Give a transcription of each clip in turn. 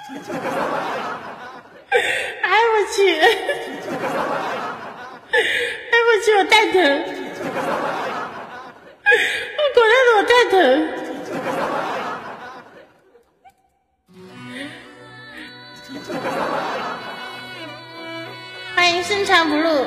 哎我去，哎我去，我蛋疼，我狗蛋的我蛋疼。欢迎深藏不露。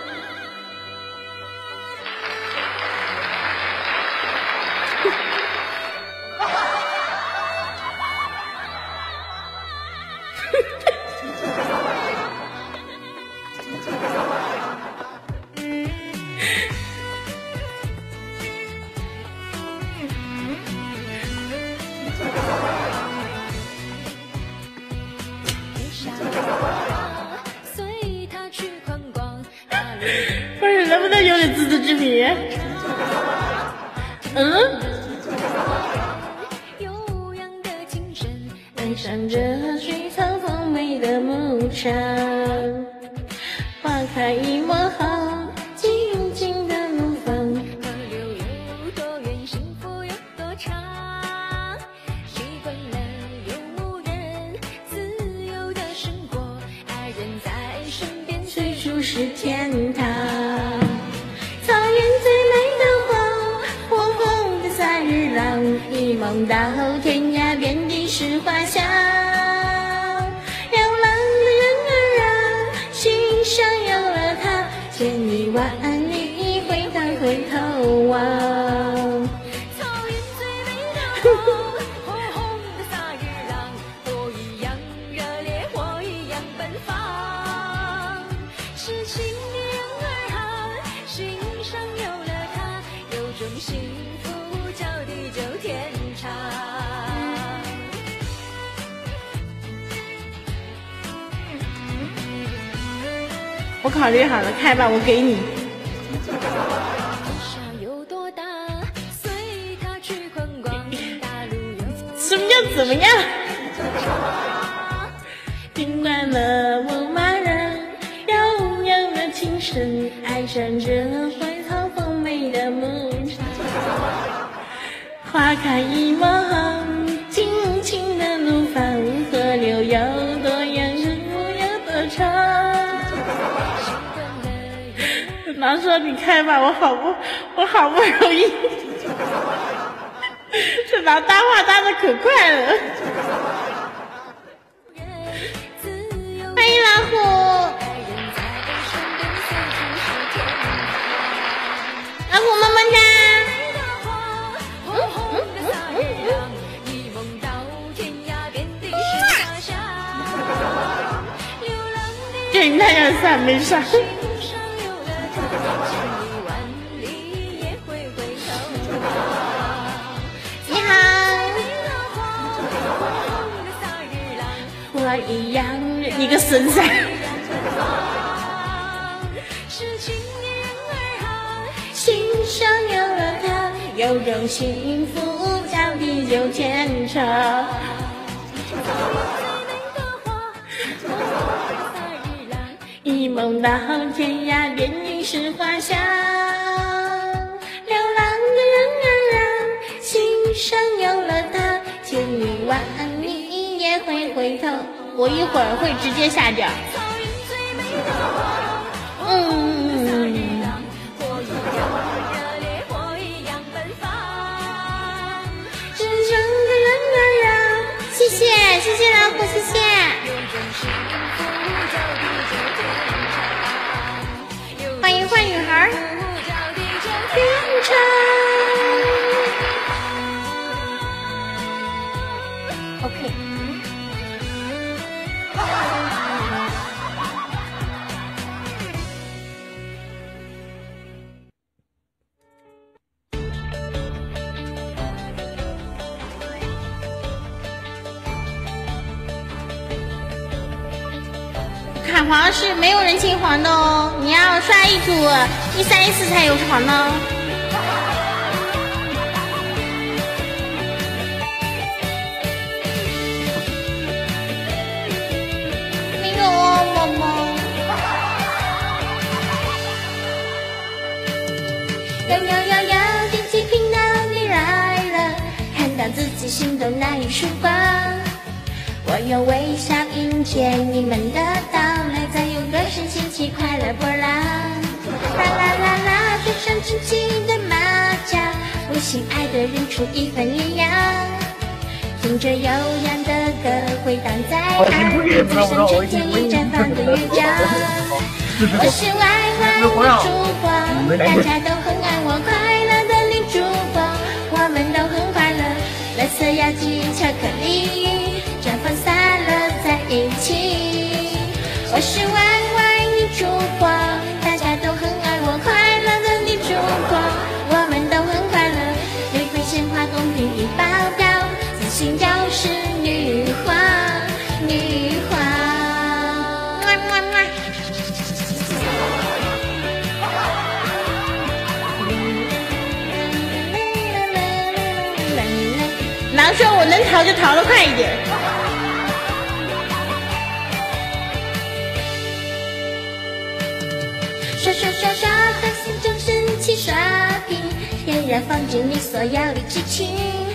不是，能不能有点自知之明？爱上这水草丰美的牧场，花开一抹红，静静的怒放。河流有多远，幸福有多长？习惯了有无人，自由的生活，爱人在身边，随处是天堂。草原最美的花，火红的萨日朗，一梦到天涯，遍地是花香。流浪的人儿啊，心上有了他，千里万里回头回头望。草原最美的花，火红的萨日朗，火一样热烈，火一样奔放。痴情的人儿啊，心上有了他，有种幸福叫地久天长。我考虑好了，开吧，我给你。什么叫怎么样？听惯了牧马人悠悠的琴声，爱上这花草丰美的牧场。花开一抹红，尽情的怒放，河流有多远，日有多长。狼说你开吧，我好不容易，这狼搭话搭的可快了。欢迎老虎，老虎么么哒。这你太阳伞没上。你好，我一样，你个孙子！心上有了他，有种幸福叫地久天长。一梦到天涯，遍地是花香。流浪的人儿啊，心上有了他，千里万里也会回头。我一会儿会直接下掉。真正的人儿啊，谢谢谢谢老虎，谢谢。欢迎坏女孩天长。OK。卡皇是没有人进皇的哦，你要刷一组1314才有皇呢。没有哦，萌萌。摇，点击频道你来了，看到自己心动那一束光。我我用微笑迎接你们的到来，再用歌声掀起快乐波浪。啦啦啦啦，飞上轻轻的马甲，为心爱的人出一份力量。听着悠扬的歌回荡在耳边，就像春天里绽放的月光。我是歪歪的烛光，大家都很爱我，快乐的绿烛光，我们都很快乐。蓝色药剂巧克力绽放洒落在一起。我是歪歪的烛光，大家都很爱我，快乐的绿烛光，我们都很快乐。玫瑰鲜花公平一爆表，自信就是女皇，女皇。狼说我能逃就逃得快一点。刷刷刷刷，大心中神奇刷屏，天然放进你所要的激情，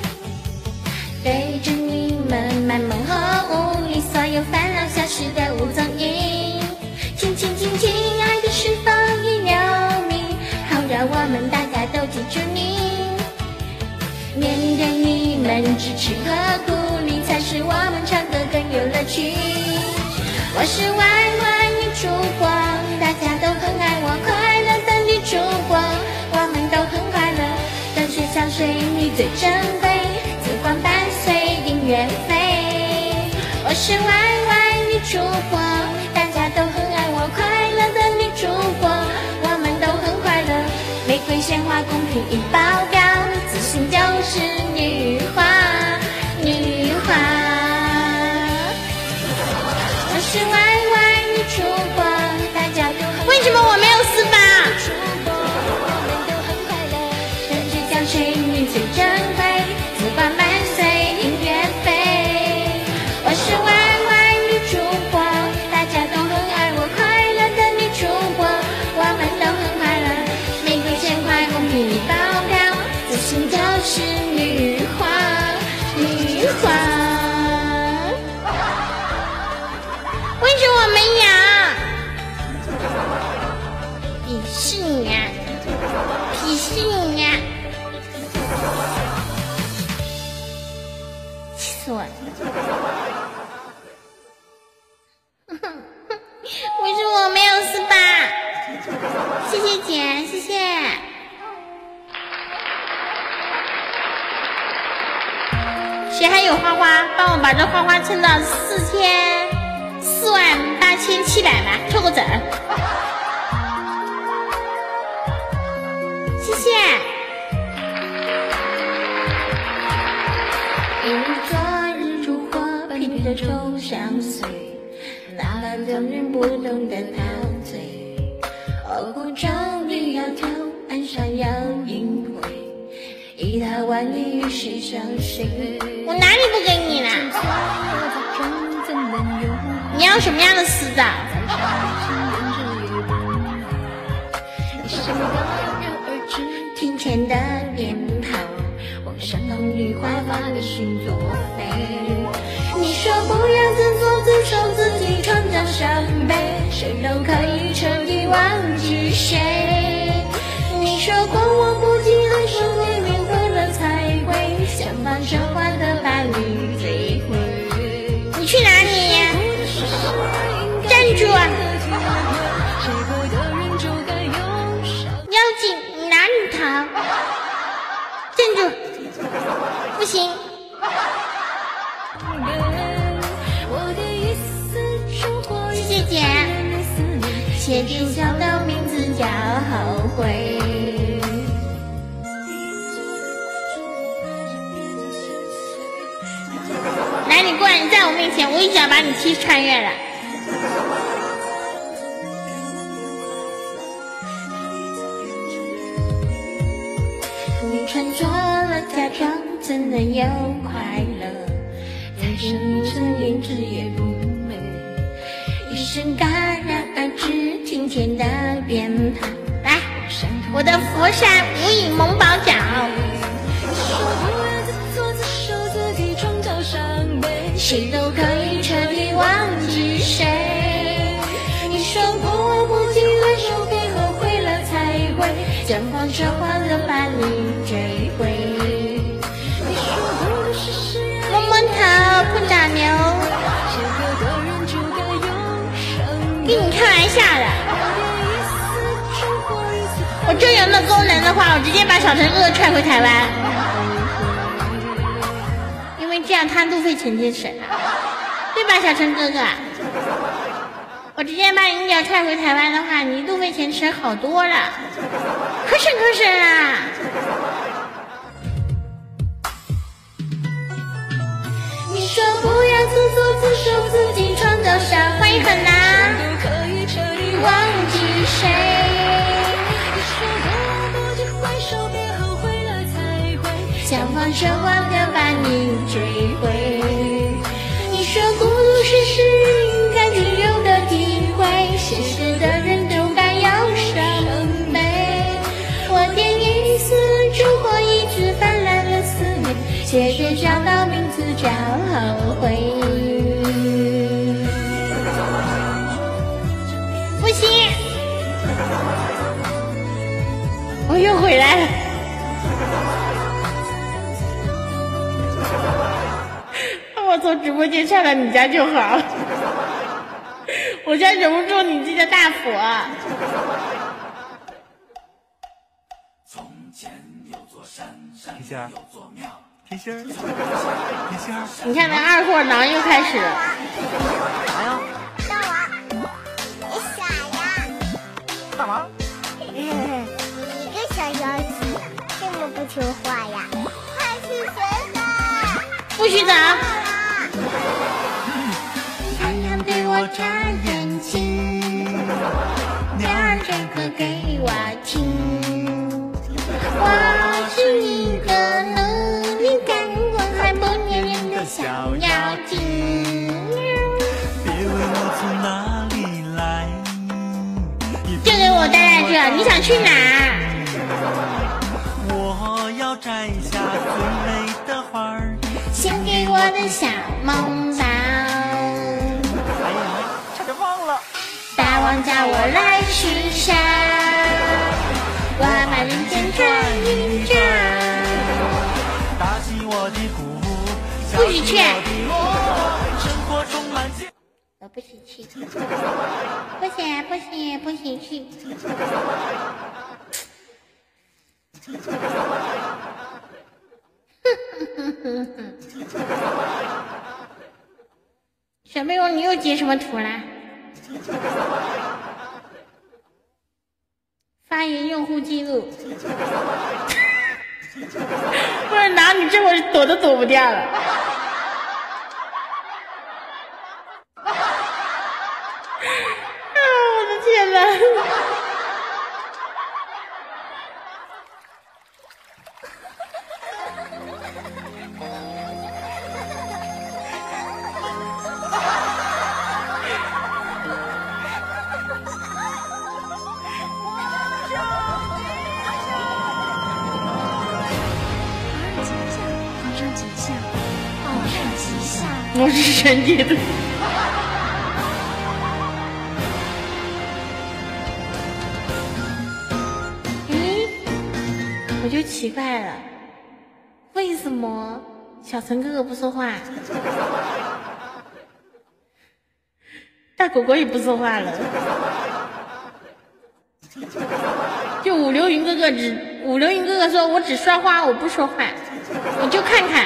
对着你们满梦后无力，所有烦恼消失的无踪影。轻轻轻轻，爱的释放已流明，好让我们大家都记住你。面对你们支持和鼓励，才使我们唱歌更有乐趣。我是歪歪的烛光，大家都很爱我，快乐的绿烛光，我们都很快乐。淡水香水你最珍贵，紫光伴随音乐飞。我是歪歪的烛光，大家都很爱我，快乐的绿烛光，我们都很快乐。玫瑰鲜花公平一爆表，自信就是女皇，女皇。我是歪歪的烛光，大家都很为什么我没有司法？我们都很快乐，淡水香水你最珍贵，紫光伴随音乐飞。我是歪歪的烛光，大家都很爱我，快乐的女烛光，我们都很快乐。玫瑰鲜花公平一爆表，自信就是女皇，女皇。为什么我没有？鄙视你啊！鄙视你啊！气死我了！为什么我没有司法？谢谢姐，谢谢。谁还有花花？帮我把这花花撑到48700吧，凑个整。谢谢。因昨日烛火拼得愁相随，哪怕当人不懂得陶醉。哦，孤舟里窈窕，岸上有阴辉，一踏万里与谁相随？我哪里不给你了？你要什么样的私照？庭前的鞭炮，往山红绿花发的寻作飞。你说不要自作自受，自己创造伤悲，谁都可以彻底忘记谁。你说过我不记得说会面对了才会，想方设法的把你追回。你去哪里呀？站住啊！妖精，你哪里逃？站住！不行。谢谢姐。写定小的名字叫后悔。来，你过来，你在我面前，我一脚把你踢穿越了。你穿错了嫁妆，怎能有快乐？但是你曾连枝也不美，一声戛然而止，庭前的鞭炮。来，我的佛山无影萌宝脚。谁都可以想方设法的把你追回。么么哒，不打牛。跟你开玩笑的。我真有那功能的话，我直接把小陈哥哥踹回台湾，因为这样他路费钱节省，对吧，小陈哥哥？我直接把你鸟踹回台湾的话，你路费钱省好多了，可省啊！你说不要自作自受，自己创造伤，欢迎很难忘记谁。想方设法的把你追回。你说孤独是诗应该只有的体会，现实的人都该要伤悲。我点一次烛火，一直泛滥了思念，写着找到名字叫后悔。不行，我又回来了。我从直播间上了你家就好，我家忍不住你这个大佛。从前有座山，山有座庙，甜心儿，甜心儿。你看那二货囊又开始了。啥呀？ 你傻呀？ 干嘛？ 你个小妖精，这么不听话呀？快去学的！ 不许走！ 太阳对我眨眼睛，鸟儿唱歌给我听。我是一个能力干活还不粘人的小妖精。 别问我从哪里来， 就给我待在这，你想去哪？ 我要摘下最美的花儿， 献给我的小梦宝。 哎呀，差点忘了。 大王叫我来巡山，我把人间转一转。 打起我的鼓， 不许去！ 生活充满惊。 我不许去！不许去！小妹妹，你又截什么图啦？发言用户记录。不然拿你这会儿躲都躲不掉了。我的天哪！我是神界的。我就奇怪了，为什么小陈哥哥不说话，大狗狗也不说话了？就五流云哥哥说，我只刷花，我不说话，你就看看。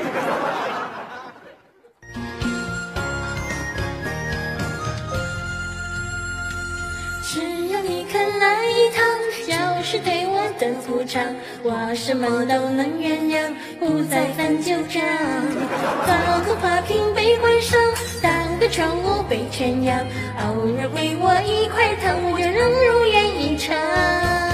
只有你肯来一趟，就是对我的补偿，我什么都能原谅，不再翻旧账。当个花瓶被换上，当个宠物被圈养，偶尔喂我一块糖，我就能如愿以偿。